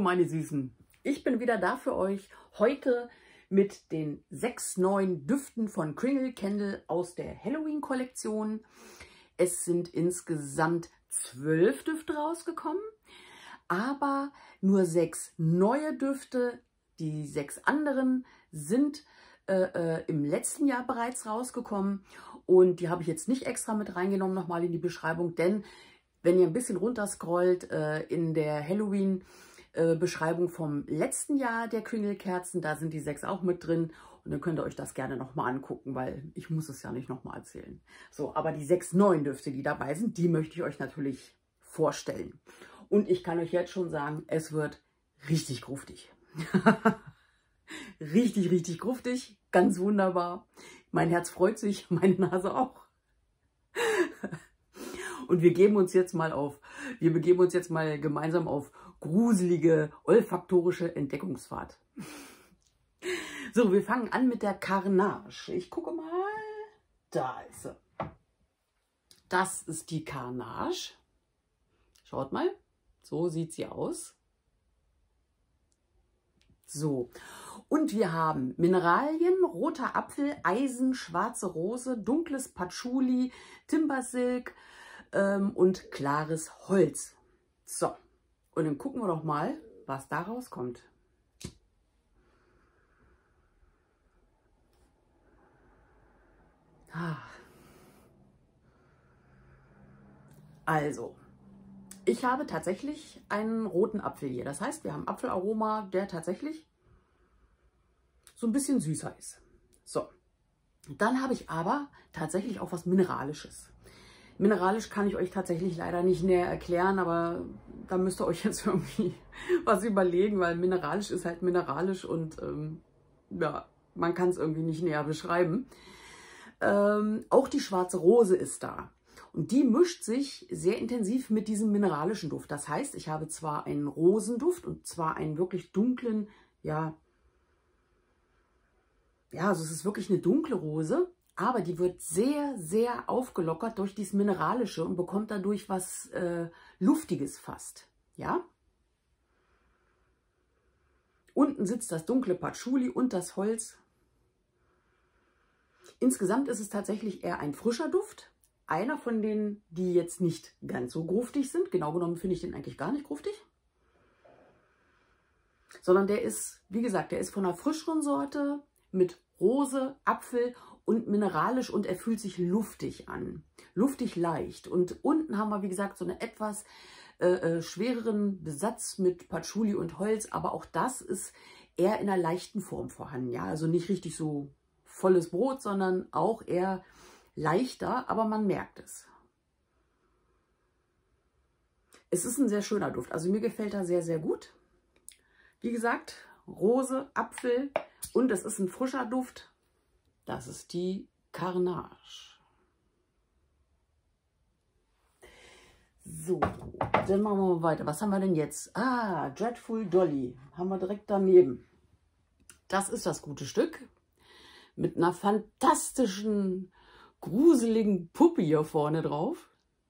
meine Süßen, ich bin wieder da für euch, heute mit den 6 neuen Düften von Kringle Candle aus der Halloween-Kollektion. Es sind insgesamt 12 Düfte rausgekommen, aber nur 6 neue Düfte. Die 6 anderen sind im letzten Jahr bereits rausgekommen und die habe ich jetzt nicht extra mit reingenommen, nochmal in die Beschreibung, denn wenn ihr ein bisschen runterscrollt in der Halloween-Beschreibung vom letzten Jahr der Kringle-Kerzen, da sind die 6 auch mit drin und dann könnt ihr euch das gerne nochmal angucken, weil ich muss es ja nicht nochmal erzählen. So, aber die 6 neuen Düfte, die dabei sind, die möchte ich euch natürlich vorstellen. Und ich kann euch jetzt schon sagen, es wird richtig gruftig. Richtig, richtig gruftig, ganz wunderbar. Mein Herz freut sich, meine Nase auch. Und wir begeben uns jetzt mal gemeinsam auf gruselige, olfaktorische Entdeckungsfahrt. So, wir fangen an mit der Carnage. Ich gucke mal, da ist sie. Das ist die Carnage. Schaut mal, so sieht sie aus. So, und wir haben Mineralien, roter Apfel, Eisen, schwarze Rose, dunkles Patchouli, Timbersilk und klares Holz. So, und dann gucken wir doch mal, was da rauskommt. Also, ich habe tatsächlich einen roten Apfel hier. Das heißt, wir haben Apfelaroma, der tatsächlich so ein bisschen süßer ist. So, dann habe ich aber tatsächlich auch was Mineralisches. Mineralisch kann ich euch tatsächlich leider nicht näher erklären, aber da müsst ihr euch jetzt irgendwie was überlegen, weil mineralisch ist halt mineralisch und ja, man kann es irgendwie nicht näher beschreiben. Auch die schwarze Rose ist da. Und die mischt sich sehr intensiv mit diesem mineralischen Duft. Das heißt, ich habe zwar einen Rosenduft und zwar einen wirklich dunklen, ja, also es ist wirklich eine dunkle Rose, aber die wird sehr, sehr aufgelockert durch dieses Mineralische und bekommt dadurch was Luftiges fast, ja. Unten sitzt das dunkle Patchouli und das Holz. Insgesamt ist es tatsächlich eher ein frischer Duft. Einer von denen, die jetzt nicht ganz so gruftig sind. Genau genommen finde ich den eigentlich gar nicht gruftig. Sondern der ist, wie gesagt, der ist von einer frischeren Sorte mit Rose, Apfel und mineralisch und er fühlt sich luftig an. Luftig leicht. Und unten haben wir, wie gesagt, so einen etwas schwereren Besatz mit Patchouli und Holz. Aber auch das ist eher in einer leichten Form vorhanden. Ja, also nicht richtig so volles Brot, sondern auch eher leichter, aber man merkt es. Es ist ein sehr schöner Duft. Also mir gefällt er sehr, sehr gut. Wie gesagt, Rose, Apfel und es ist ein frischer Duft. Das ist die Carnage. So, dann machen wir mal weiter. Was haben wir denn jetzt? Ah, Dreadful Dolly. Haben wir direkt daneben. Das ist das gute Stück. Mit einer fantastischen, gruseligen Puppe hier vorne drauf.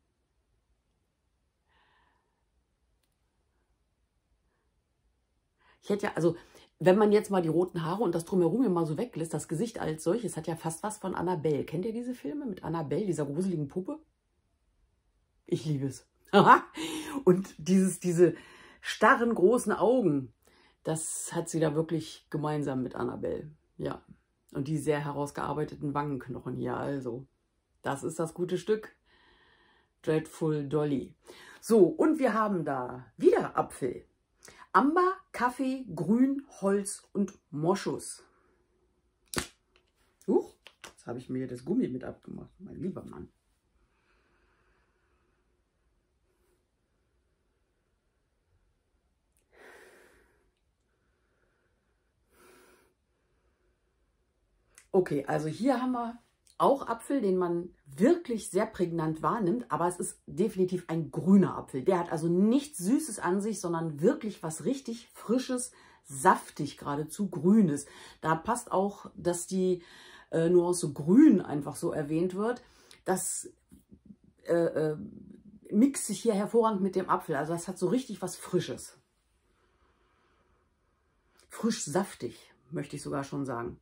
Ich hätte ja, also, wenn man jetzt mal die roten Haare und das Drumherum hier mal so weglässt, das Gesicht als solches hat ja fast was von Annabelle. Kennt ihr diese Filme mit Annabelle, dieser gruseligen Puppe? Ich liebe es. Und diese starren, großen Augen, das hat sie da wirklich gemeinsam mit Annabelle. Ja. Und die sehr herausgearbeiteten Wangenknochen hier, also. Das ist das gute Stück. Dreadful Dolly. So, und wir haben da wieder Apfel. Amber, Kaffee, Grün, Holz und Moschus. Huch, jetzt habe ich mir das Gummi mit abgemacht, mein lieber Mann. Okay, also hier haben wir auch Apfel, den man wirklich sehr prägnant wahrnimmt, aber es ist definitiv ein grüner Apfel. Der hat also nichts Süßes an sich, sondern wirklich was richtig Frisches, saftig geradezu Grünes. Da passt auch, dass die Nuance Grün einfach so erwähnt wird. Das mixt sich hier hervorragend mit dem Apfel. Also das hat so richtig was Frisches. frisch saftig, möchte ich sogar schon sagen.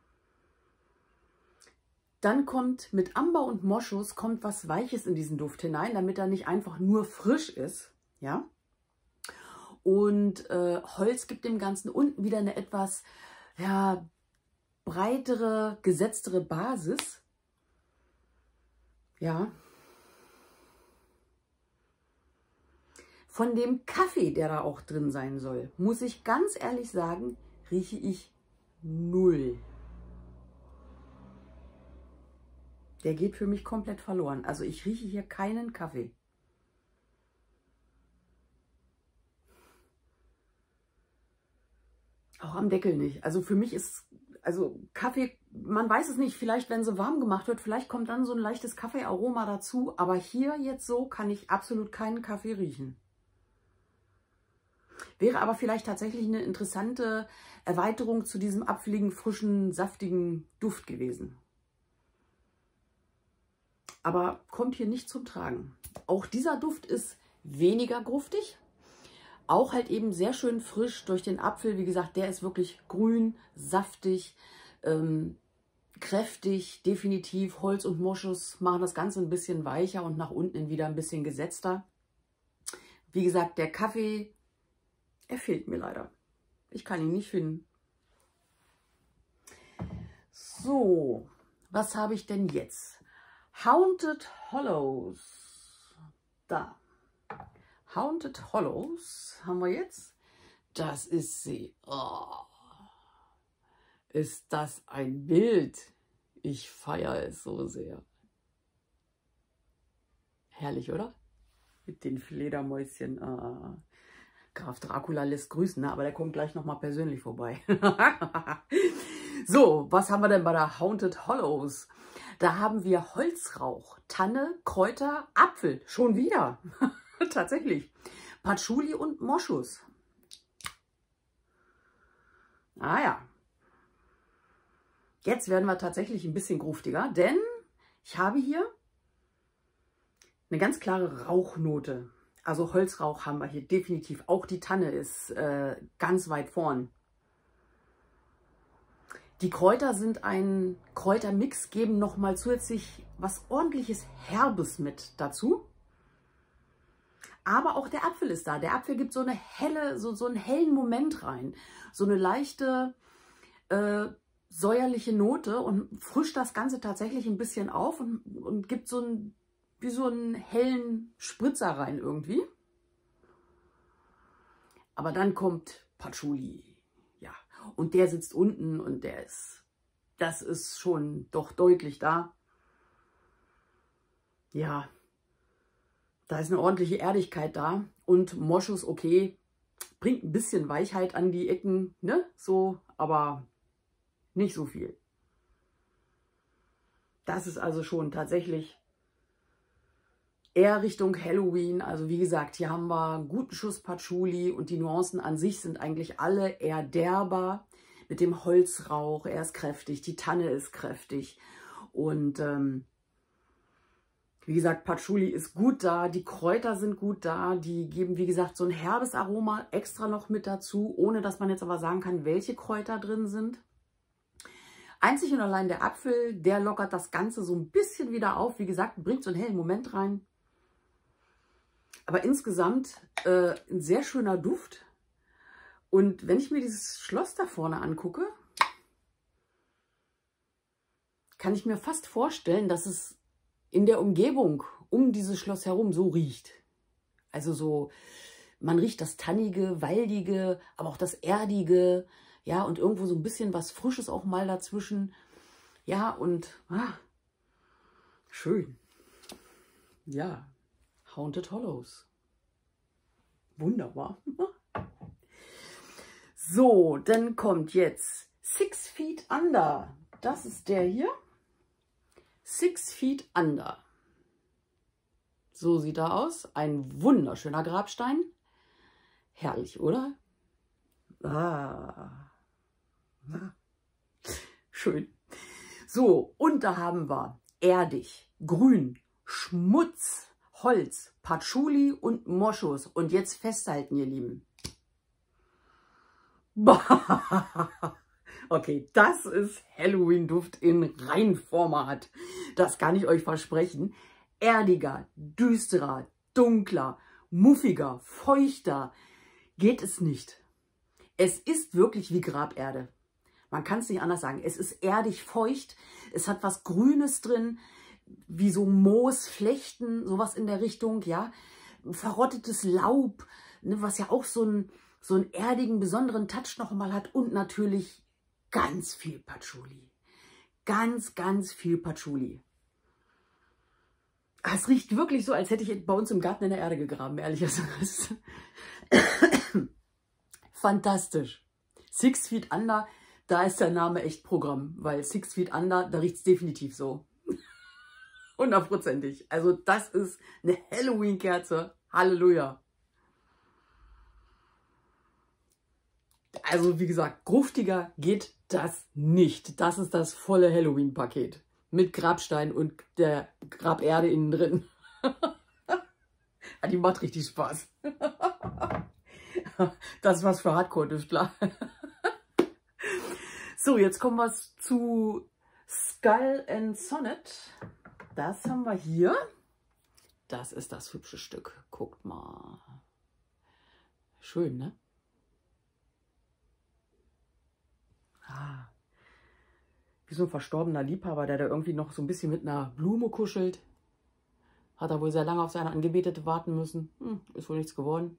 Dann kommt mit Amber und Moschus kommt was Weiches in diesen Duft hinein, damit er nicht einfach nur frisch ist. Ja? Und Holz gibt dem Ganzen unten wieder eine etwas ja, breitere, gesetztere Basis. Ja. Von dem Kaffee, der da auch drin sein soll, muss ich ganz ehrlich sagen, rieche ich null. Der geht für mich komplett verloren. Also ich rieche hier keinen Kaffee. Auch am Deckel nicht. Also für mich ist, also Kaffee, man weiß es nicht, vielleicht wenn sie warm gemacht wird, vielleicht kommt dann so ein leichtes Kaffeearoma dazu. Aber hier jetzt so kann ich absolut keinen Kaffee riechen. Wäre aber vielleicht tatsächlich eine interessante Erweiterung zu diesem apfeligen, frischen, saftigen Duft gewesen. Aber kommt hier nicht zum Tragen. Auch dieser Duft ist weniger gruftig. Auch halt eben sehr schön frisch durch den Apfel. Wie gesagt, der ist wirklich grün, saftig, kräftig, definitiv. Holz und Moschus machen das Ganze ein bisschen weicher und nach unten wieder ein bisschen gesetzter. Wie gesagt, der Kaffee, er fehlt mir leider. Ich kann ihn nicht finden. So, was habe ich denn jetzt? Haunted Hollows. Da. Haunted Hollows haben wir jetzt. Das ist sie. Oh. Ist das ein Bild? Ich feiere es so sehr. Herrlich, oder? Mit den Fledermäuschen. Ah. Graf Dracula lässt grüßen, ne? Aber der kommt gleich nochmal persönlich vorbei. So, was haben wir denn bei der Haunted Hollows? Da haben wir Holzrauch, Tanne, Kräuter, Apfel. Schon wieder. Tatsächlich. Patchouli und Moschus. Ah ja. Jetzt werden wir tatsächlich ein bisschen gruftiger, denn ich habe hier eine ganz klare Rauchnote. Also Holzrauch haben wir hier definitiv. Auch die Tanne ist ganz weit vorn. Die Kräuter sind ein Kräutermix, geben nochmal zusätzlich was ordentliches Herbes mit dazu. Aber auch der Apfel ist da. Der Apfel gibt so eine helle, so einen hellen Moment rein. So eine leichte säuerliche Note und frischt das Ganze tatsächlich ein bisschen auf und gibt so einen, wie so einen hellen Spritzer rein irgendwie. Aber dann kommt Patchouli. Ja, und der sitzt unten und das ist schon doch deutlich da. Ja, da ist eine ordentliche Erdigkeit da. Und Moschus, okay, bringt ein bisschen Weichheit an die Ecken, ne? So, aber nicht so viel. Das ist also schon tatsächlich eher Richtung Halloween. Also wie gesagt, hier haben wir einen guten Schuss Patchouli und die Nuancen an sich sind eigentlich alle eher derber. Mit dem Holzrauch, er ist kräftig, die Tanne ist kräftig und wie gesagt, Patchouli ist gut da, die Kräuter sind gut da, die geben wie gesagt so ein herbes Aroma extra noch mit dazu, ohne dass man jetzt aber sagen kann, welche Kräuter drin sind. Einzig und allein der Apfel, der lockert das Ganze so ein bisschen wieder auf, wie gesagt, bringt so einen hellen Moment rein. Aber insgesamt ein sehr schöner Duft. Und wenn ich mir dieses Schloss da vorne angucke, kann ich mir fast vorstellen, dass es in der Umgebung um dieses Schloss herum so riecht. Also so, man riecht das Tannige, Waldige, aber auch das Erdige, ja, und irgendwo so ein bisschen was Frisches auch mal dazwischen. Ja, und schön. Ja, Haunted Hollows. Wunderbar. So, dann kommt jetzt 6 Feet Under. Das ist der hier. 6 Feet Under. So sieht er aus. Ein wunderschöner Grabstein. Herrlich, oder? Schön. So, und da haben wir erdig, grün, Schmutz, Holz, Patchouli und Moschus. Und jetzt festhalten, ihr Lieben. Okay, das ist Halloween-Duft in Reinformat. Das kann ich euch versprechen. Erdiger, düsterer, dunkler, muffiger, feuchter geht es nicht. Es ist wirklich wie Graberde. Man kann es nicht anders sagen. Es ist erdig feucht. Es hat was Grünes drin, wie so Moos, Flechten, sowas in der Richtung, ja. Verrottetes Laub, ne, was ja auch so einen erdigen, besonderen Touch noch mal hat. Und natürlich ganz viel Patchouli. Ganz, ganz viel Patchouli. Es riecht wirklich so, als hätte ich bei uns im Garten in der Erde gegraben, ehrlich gesagt. Fantastisch. 6 Feet Under, da ist der Name echt Programm, weil 6 Feet Under, da riecht es definitiv so. 100%ig. Also das ist eine Halloween-Kerze. Halleluja. Also wie gesagt, gruftiger geht das nicht. Das ist das volle Halloween-Paket. Mit Grabstein und der Graberde innen drin. Die macht richtig Spaß. Das ist was für Hardcore-Düftler. So, jetzt kommen wir zu Skull and Sonnet. Das haben wir hier. Das ist das hübsche Stück. Guckt mal. Schön, ne? Ah. Wie so ein verstorbener Liebhaber, der da irgendwie noch so ein bisschen mit einer Blume kuschelt. Hat er wohl sehr lange auf seine Angebetete warten müssen. Ist wohl nichts geworden.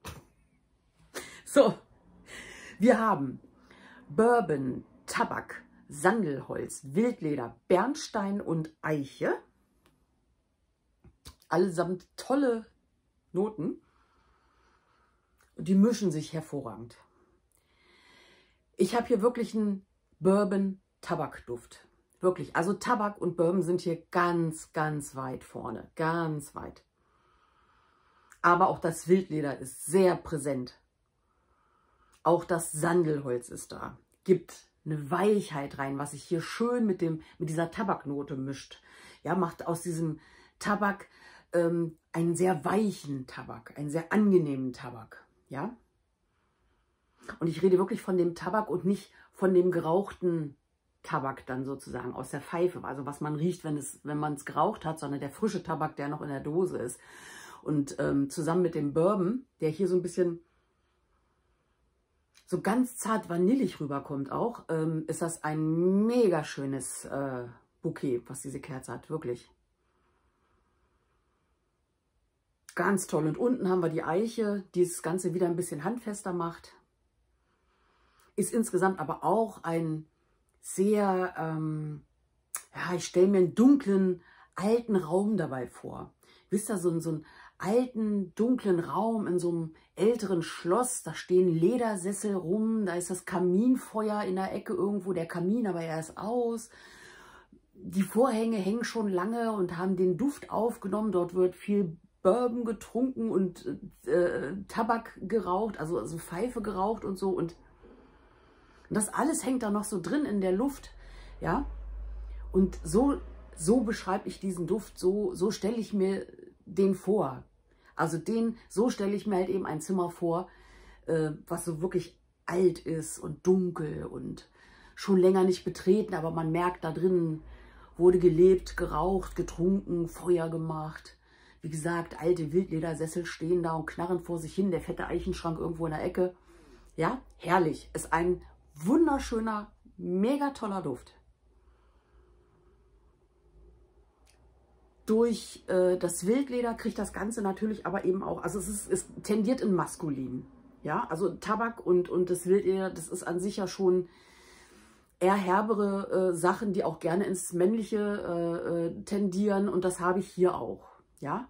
So, wir haben Bourbon, Tabak, Sandelholz, Wildleder, Bernstein und Eiche. Allesamt tolle Noten. Die mischen sich hervorragend. Ich habe hier wirklich einen Bourbon-Tabakduft. Wirklich, also Tabak und Bourbon sind hier ganz, ganz weit vorne. Ganz weit. Aber auch das Wildleder ist sehr präsent. Auch das Sandelholz ist da. Gibt eine Weichheit rein, was sich hier schön mit dieser Tabaknote mischt. Ja, macht aus diesem Tabak einen sehr weichen Tabak, einen sehr angenehmen Tabak. Ja. Und ich rede wirklich von dem Tabak und nicht von dem gerauchten Tabak dann sozusagen aus der Pfeife. Also was man riecht, wenn man es geraucht hat, sondern der frische Tabak, der noch in der Dose ist. Und zusammen mit dem Bourbon, der hier so ein bisschen so ganz zart vanillig rüberkommt auch, ist das ein mega schönes Bouquet, was diese Kerze hat, wirklich. Ganz toll. Und unten haben wir die Eiche, die das Ganze wieder ein bisschen handfester macht. Ist insgesamt aber auch ein sehr, ja, ich stelle mir einen dunklen, alten Raum dabei vor. Wisst ihr, so einen alten, dunklen Raum in so einem älteren Schloss. Da stehen Ledersessel rum, da ist das Kaminfeuer in der Ecke irgendwo, der Kamin, aber er ist aus. Die Vorhänge hängen schon lange und haben den Duft aufgenommen. Dort wird viel Bourbon getrunken und Tabak geraucht, also Pfeife geraucht und so. Und das alles hängt da noch so drin in der Luft, ja. Und so beschreibe ich diesen Duft, so stelle ich mir den vor. Also so stelle ich mir halt eben ein Zimmer vor, was so wirklich alt ist und dunkel und schon länger nicht betreten, aber man merkt, da drin wurde gelebt, geraucht, getrunken, Feuer gemacht. Wie gesagt, alte Wildledersessel stehen da und knarren vor sich hin, der fette Eichenschrank irgendwo in der Ecke. Ja, herrlich. Ist ein wunderschöner, mega toller Duft. Durch das Wildleder kriegt das Ganze natürlich aber eben auch, also es tendiert in maskulin. Ja, also Tabak und das Wildleder, das ist an sich ja schon eher herbere Sachen, die auch gerne ins Männliche tendieren. Und das habe ich hier auch. Ja,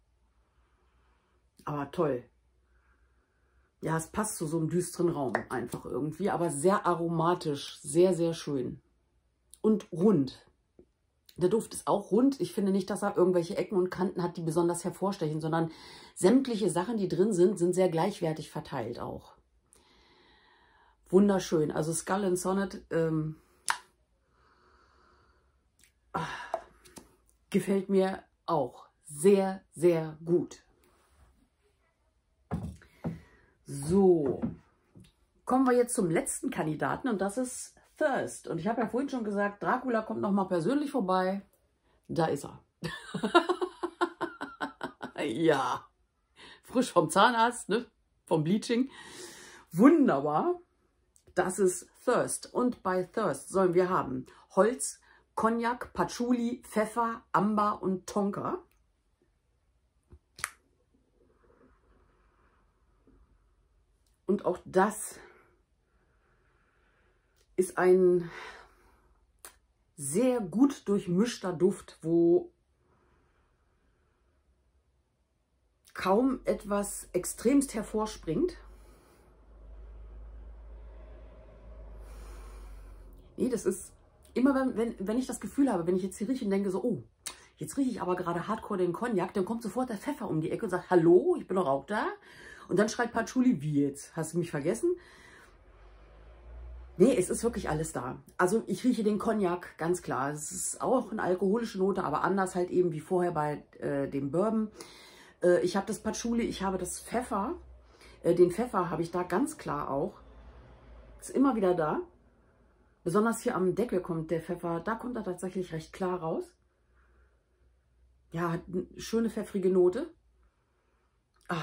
aber toll. Ja, es passt zu so einem düsteren Raum einfach irgendwie, aber sehr aromatisch, sehr, sehr schön. Und rund. Der Duft ist auch rund. Ich finde nicht, dass er irgendwelche Ecken und Kanten hat, die besonders hervorstechen, sondern sämtliche Sachen, die drin sind, sind sehr gleichwertig verteilt auch. Wunderschön. Also Skull and Sonnet gefällt mir auch sehr, sehr gut. So, kommen wir jetzt zum letzten Kandidaten und das ist Thirst. Und ich habe ja vorhin schon gesagt, Dracula kommt nochmal persönlich vorbei. Da ist er. Ja, frisch vom Zahnarzt, ne? Vom Bleaching. Wunderbar. Das ist Thirst. Und bei Thirst sollen wir haben Holz, Cognac, Patchouli, Pfeffer, Amber und Tonka. Und auch das ist ein sehr gut durchmischter Duft, wo kaum etwas extremst hervorspringt. Nee, das ist immer, wenn ich das Gefühl habe, wenn ich jetzt hier rieche und denke so, oh, jetzt rieche ich aber gerade hardcore den Cognac, dann kommt sofort der Pfeffer um die Ecke und sagt, hallo, ich bin doch auch da. Und dann schreit Patchouli, wie jetzt? Hast du mich vergessen? Nee, es ist wirklich alles da. Also ich rieche den Cognac, ganz klar. Es ist auch eine alkoholische Note, aber anders halt eben wie vorher bei dem Bourbon. Ich habe das Patchouli, ich habe das Pfeffer. Den Pfeffer habe ich da ganz klar auch. Ist immer wieder da. Besonders hier am Deckel kommt der Pfeffer, da kommt er tatsächlich recht klar raus. Ja, hat eine schöne pfeffrige Note. Ah.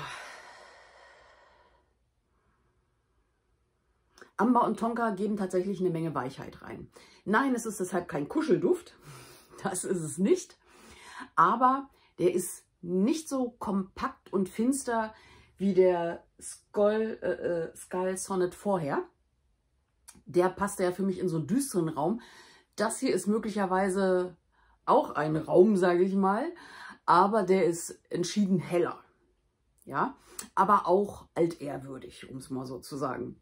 Amber und Tonka geben tatsächlich eine Menge Weichheit rein. Nein, es ist deshalb kein Kuschelduft. Das ist es nicht. Aber der ist nicht so kompakt und finster wie der Skull Sonnet vorher. Der passte ja für mich in so einen düsteren Raum. Das hier ist möglicherweise auch ein Raum, sage ich mal. Aber der ist entschieden heller. Ja, aber auch altehrwürdig, um es mal so zu sagen.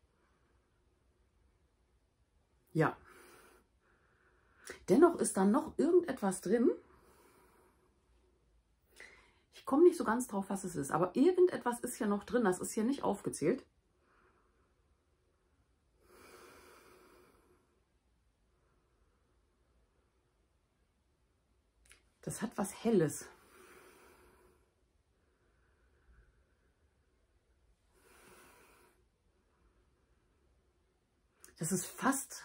Ja. Dennoch ist da noch irgendetwas drin. Ich komme nicht so ganz drauf, was es ist. Aber irgendetwas ist ja noch drin. Das ist hier nicht aufgezählt. Das hat was Helles. Das ist fast...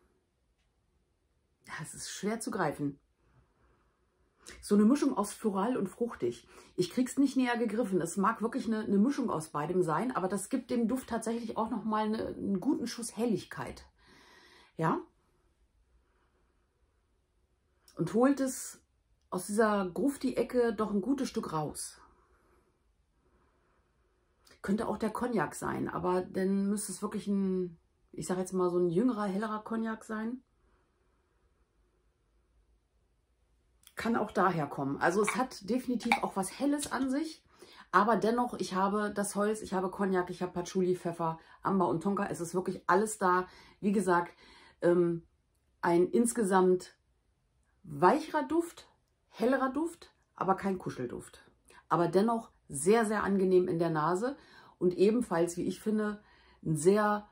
Ja, es ist schwer zu greifen. So eine Mischung aus floral und fruchtig. Ich krieg's nicht näher gegriffen. Es mag wirklich eine Mischung aus beidem sein, aber das gibt dem Duft tatsächlich auch nochmal einen guten Schuss Helligkeit. Ja? Und holt es aus dieser Grufti-Ecke doch ein gutes Stück raus. Könnte auch der Cognac sein, aber dann müsste es wirklich ein, ich sage jetzt mal so ein jüngerer, hellerer Cognac sein. Kann auch daher kommen. Also es hat definitiv auch was Helles an sich, aber dennoch, ich habe das Holz, ich habe Cognac, ich habe Patchouli, Pfeffer, Amber und Tonka. Es ist wirklich alles da. Wie gesagt, ein insgesamt weicherer Duft, hellerer Duft, aber kein Kuschelduft. Aber dennoch sehr, sehr angenehm in der Nase und ebenfalls, wie ich finde, ein sehr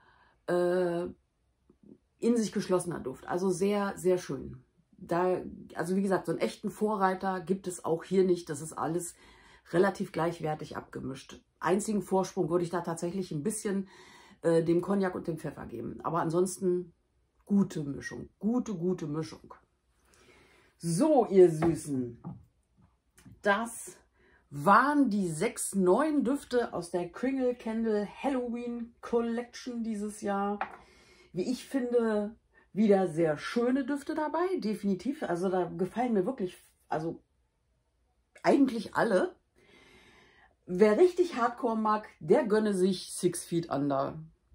in sich geschlossener Duft. Also sehr, sehr schön. Also wie gesagt, so einen echten Vorreiter gibt es auch hier nicht. Das ist alles relativ gleichwertig abgemischt. Einzigen Vorsprung würde ich da tatsächlich ein bisschen dem Cognac und dem Pfeffer geben. Aber ansonsten gute Mischung. Gute Mischung. So, ihr Süßen. Das waren die 6 neuen Düfte aus der Kringle Candle Halloween Collection dieses Jahr. Wie ich finde, wieder sehr schöne Düfte dabei, definitiv. Also da gefallen mir wirklich, also eigentlich alle. Wer richtig Hardcore mag, der gönne sich 6 Feet Under.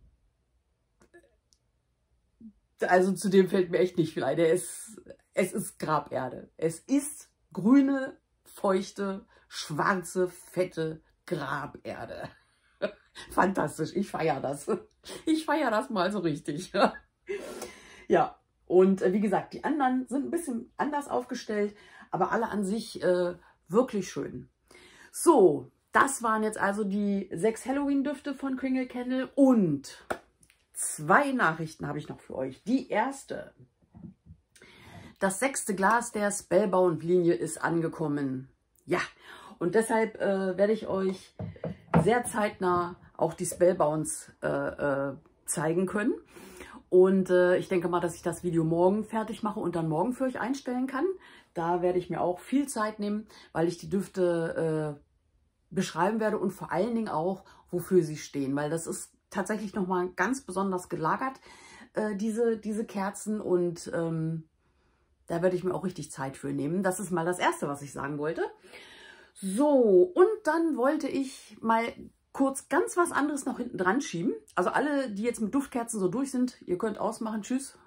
Also zu dem fällt mir echt nicht viel ein. Es ist Graberde. Es ist grüne, feuchte, schwarze, fette Graberde. Fantastisch, ich feiere das. Ich feiere das mal so richtig. Ja, und wie gesagt, die anderen sind ein bisschen anders aufgestellt, aber alle an sich wirklich schön. So, das waren jetzt also die 6 Halloween-Düfte von Kringle Candle und 2 Nachrichten habe ich noch für euch. Die erste: Das 6. Glas der Spellbound-Linie ist angekommen. Ja, und deshalb werde ich euch sehr zeitnah auch die Spellbounds zeigen können. Und ich denke mal, dass ich das Video morgen fertig mache und dann morgen für euch einstellen kann. Da werde ich mir auch viel Zeit nehmen, weil ich die Düfte beschreiben werde und vor allen Dingen auch, wofür sie stehen. Weil das ist tatsächlich nochmal ganz besonders gelagert, diese Kerzen. Und da werde ich mir auch richtig Zeit für nehmen. Das ist mal das Erste, was ich sagen wollte. So, und dann wollte ich mal kurz ganz was anderes noch hinten dran schieben. Also alle, die jetzt mit Duftkerzen so durch sind, ihr könnt ausmachen. Tschüss.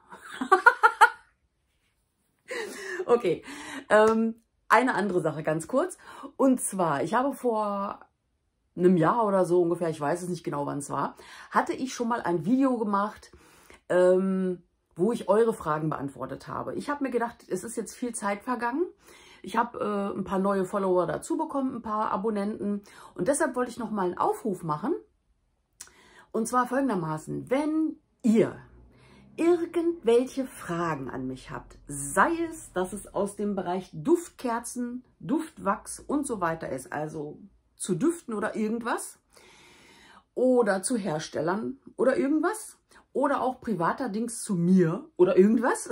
Okay, eine andere Sache ganz kurz. Und zwar, ich habe vor einem Jahr oder so ungefähr, ich weiß es nicht genau, wann es war, hatte ich schon mal ein Video gemacht, wo ich eure Fragen beantwortet habe. Ich habe mir gedacht, es ist jetzt viel Zeit vergangen. Ich habe ein paar neue Follower dazu bekommen, ein paar Abonnenten. Und deshalb wollte ich noch mal einen Aufruf machen. Und zwar folgendermaßen: Wenn ihr irgendwelche Fragen an mich habt, sei es, dass es aus dem Bereich Duftkerzen, Duftwachs und so weiter ist, also zu Düften oder irgendwas, oder zu Herstellern oder irgendwas, oder auch privaterdings zu mir oder irgendwas.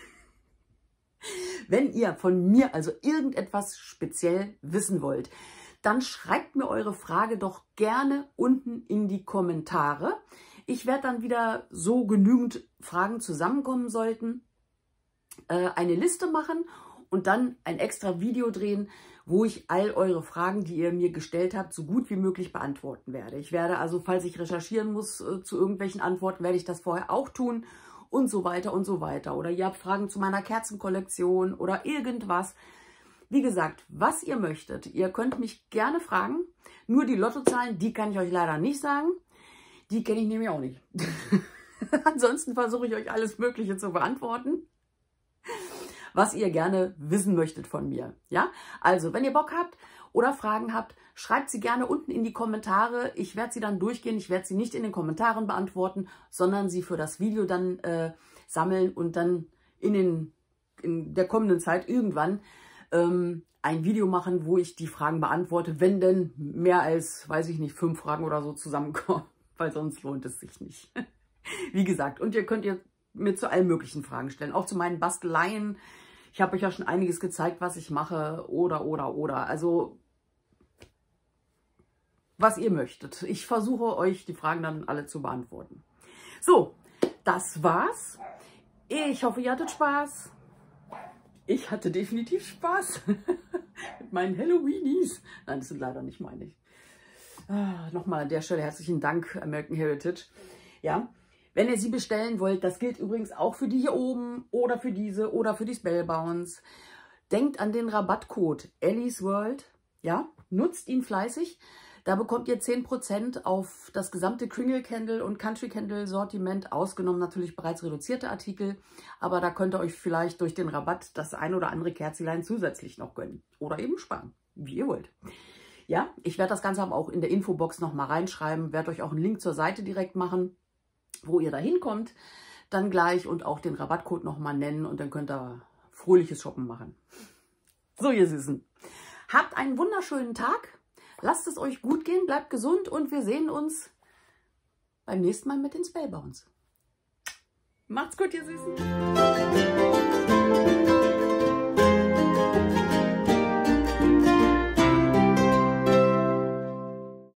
Wenn ihr von mir also irgendetwas speziell wissen wollt, dann schreibt mir eure Frage doch gerne unten in die Kommentare. Ich werde dann wieder, so genügend Fragen zusammenkommen sollten, eine Liste machen und dann ein extra Video drehen, wo ich all eure Fragen, die ihr mir gestellt habt, so gut wie möglich beantworten werde. Ich werde also, falls ich recherchieren muss zu irgendwelchen Antworten, werde ich das vorher auch tun. Und so weiter und so weiter. Oder ihr habt Fragen zu meiner Kerzenkollektion oder irgendwas. Wie gesagt, was ihr möchtet. Ihr könnt mich gerne fragen. Nur die Lottozahlen, die kann ich euch leider nicht sagen. Die kenne ich nämlich auch nicht. Ansonsten versuche ich euch alles Mögliche zu beantworten, was ihr gerne wissen möchtet von mir. Ja? Also, wenn ihr Bock habt oder Fragen habt, schreibt sie gerne unten in die Kommentare. Ich werde sie dann durchgehen. Ich werde sie nicht in den Kommentaren beantworten, sondern sie für das Video dann sammeln und dann in der kommenden Zeit irgendwann ein Video machen, wo ich die Fragen beantworte, wenn denn mehr als, weiß ich nicht, 5 Fragen oder so zusammenkommen, weil sonst lohnt es sich nicht. Wie gesagt, und ihr könnt mir zu allen möglichen Fragen stellen, auch zu meinen Basteleien. Ich habe euch ja schon einiges gezeigt, was ich mache, oder. Also, was ihr möchtet. Ich versuche euch die Fragen dann alle zu beantworten. So, das war's. Ich hoffe, ihr hattet Spaß. Ich hatte definitiv Spaß mit meinen Halloweenies. Nein, das sind leider nicht meine. Nochmal an der Stelle herzlichen Dank, American Heritage. Ja, wenn ihr sie bestellen wollt, das gilt übrigens auch für die hier oben oder für diese oder für die Spellbounce. Denkt an den Rabattcode Ellie's World. Ja, nutzt ihn fleißig. Da bekommt ihr 10% auf das gesamte Kringle Candle und Country Candle Sortiment, ausgenommen natürlich bereits reduzierte Artikel. Aber da könnt ihr euch vielleicht durch den Rabatt das ein oder andere Kerzelein zusätzlich noch gönnen. Oder eben sparen, wie ihr wollt. Ja, ich werde das Ganze aber auch in der Infobox nochmal reinschreiben. Werde euch auch einen Link zur Seite direkt machen, wo ihr da hinkommt. Dann gleich und auch den Rabattcode nochmal nennen. Und dann könnt ihr fröhliches Shoppen machen. So, ihr Süßen. Habt einen wunderschönen Tag. Lasst es euch gut gehen, bleibt gesund und wir sehen uns beim nächsten Mal mit den Spellbounce. Macht's gut, ihr Süßen!